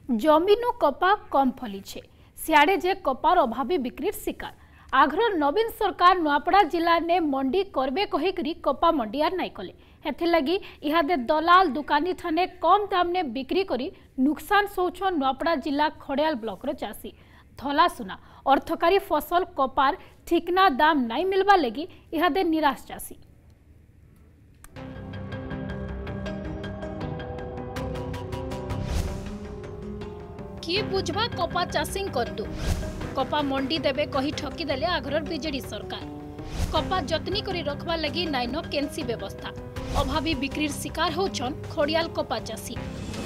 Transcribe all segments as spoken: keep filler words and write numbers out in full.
जमीनु कपा कम फलीछे सियाड़े जे कपार अभावी बिक्री शिकार आघर नवीन सरकार नुआपड़ा जिला ने मंडी करबे कहिकरी कपा मंडियार नाई कले हेथि लगी इहादे दलाल दुकानी ठाने कम दाम ने बिक्री करी नुकसान सौछन नुआपड़ा जिला खड़ियाल ब्लॉक रो चासी धला सुना अर्थकारी फसल कपार ठीकना दाम नाई मिलवा लगी इहादे निराश चासी। किए बुझवा कपा चाषी दुख कपा मंडी देवे कही ठकीदेले आघर बीजेडी सरकार कपा जतनी करी रखवा लगी नाइन केन्सी व्यवस्था अभावी बिक्री शिकार होछन खड़ियाल कपा चाषी।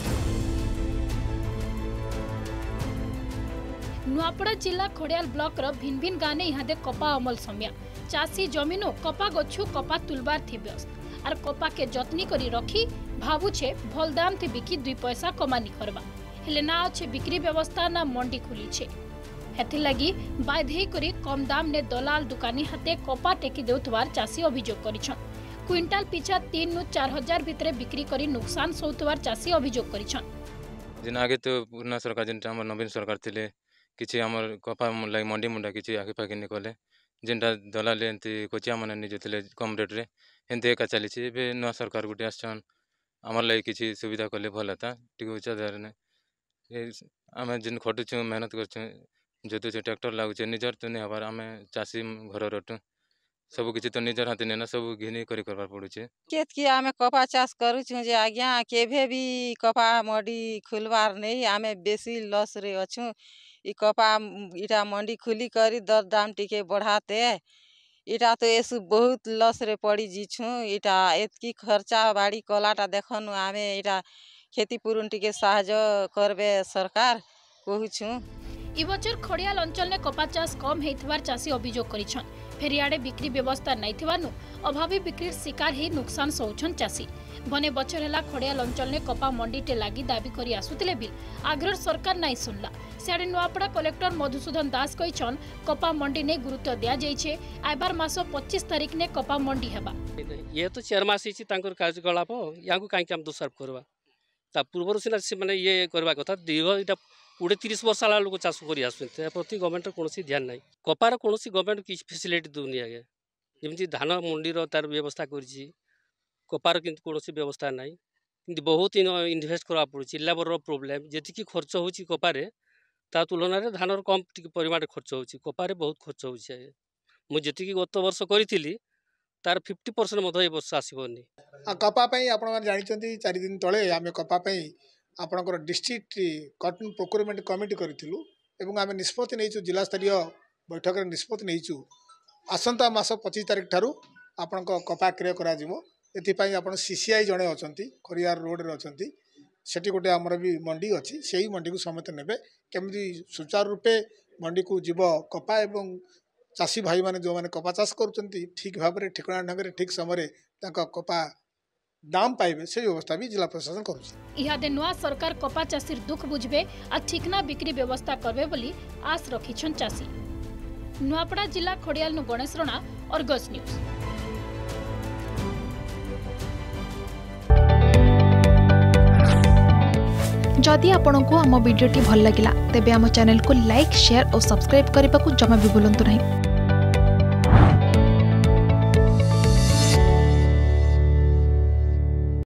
नुआपड़ा जिला खड़ियाल ब्लॉक रो भिन्न भिन्न गाने इहादे कपा अमल सम्या चाषी जमीनो कपा गछु कपा तुलबार थी व्यस्त आर कपा के जतनी करी रखी भावुछे भल दाम थी बिकी दुई पैसा कमानी करबा हेले ना अच्छे बिक्री व्यवस्था ना मंडी खुली छे हेथि लगी बाध्य करी कम दाम ने दलाल दुकानी हाथे कपा टेकी देउतवार चाषी अभियोग करिछन क्विंटाल पिछा तीन नु चार हजार भितरे बिक्री करी नुकसान सौतवार चाषी अभियोग करिछन। जिन आगे तो पुराना सरकार जिन हमर नवीन सरकार थिले किछि हमर कपा लाई मंडी मुंडा किछि आगे पाके निकले जिनटा दलाल एंती कोचिया माने निजे थिले कम रेट रे एंते एका चली छि बे नवा सरकार गुटे आछन हमर लाई किछि सुविधा कले भल था टिक उचा दर ने आम जिन खटुचु मेहनत कर जोतुचे ट्रैक्टर लागुचे निजर तो नहीं हबार आम चाषी घर रटु सब किछि तो निजर हाथ नेना सब घिनी करी करबार पड़ुचे केत कि आमे कपा चाष करूछु जे आज्ञा केभे भी कपा मंडी खुलवार नहीं आमे बेसी लॉस रे अछु ई कपा इटा मंडी खुली करी दर दाम टिके बढ़ाते इटा तो एसु बहुत लॉस रे पड़ी जीछु इटा एतकी खर्चा बाड़ी कलाटा देखनु आमे इटा खेती पूर्ण टिके साहाय्य करबे सरकार कहूछु। इ बचर खड़ियाल अंचल ने कपा चाष कम हेइथवार चाषी अभियोग करिछन फेरियाडे बिक्री व्यवस्था नहीं थिवानु अभावी बिक्री शिकार ही नुकसान सौछन चाषी बने बचर हेला खड़ियाल अंचल ने कपा मंडीटे लागी दाबी करी आसुतिले भी आग्रह सरकार नहीं सुनला सियाडे नुआपड़ा कलेक्टर मधुसूदन दास कहिछन कपा मंडी ने गुरुत्व दिया जाइछे आइबार मास पच्चीस तारीख ने कपा मंडी हेबा ये तो चार मास हिची तांकर कार्यकलाप याकु काई काम दोसर करबा ता पूर्व सिना से माने ये करबा कथा दीर्घ इटा कोड़े तीस वर्ष आला लोक चाष कर आसुते प्रति गवर्नमेंट कौन ध्यान ना कपार कौन गवर्नमेंट किसी फैसिलिटी दूनी आगे जमी धान मंडीर तार व्यवस्था करी कपार किंतु कौन व्यवस्था ना कि बहुत इनभेस्ट करा पड़ी लेबर प्रोब्लेम जी खर्च हो कपारे ता तुलन में धान कम परिमाण खर्च हो कपारे बहुत खर्च हो मुझे गत वर्ष करी तार फिफ्टी परसेंट मत ए वर्ष आसबनी कपाई आप जानते चार दिन तले आम कपाई आपणकर डिस्ट्रिक्ट कटन प्रोक्योरमेंट कमिटी करूँ एवं आम निष्पत्ति नहीं जिला स्तरीय बैठक में निष्पत्ति नहीं आसंता मास पच्चीस तारीख ठारू आपण कपा क्रय कर आप सीसीआई जड़े अच्छा खरियार रोड रे अच्छा सेठी गोटे आमर भी मंडी अच्छी से ही मंडी को समस्त ने केमी सुचारू रूपे मंडी को जीव कपा एवं चाषी भाई मैंने जो मैंने कपा चाष कर ठीक भाव में ठिकना ढंग से ठीक समय कपा दाम पाइबे से व्यवस्था भी जिला प्रशासन करुछि। इहादे नुआ सरकार कपा चाषीर दुख बुझबे आ ठीकना बिक्री व्यवस्था करबे बोली आस रखिछन चाषी। नुआपड़ा जिला खड़ियाल नु गणेश रणा अर्गस न्यूज। जदि आपंक आम भिडी भल लगा तेब आम चैनल को लाइक शेयर और सब्सक्राइब करने को जमा भी भूलु नहीं।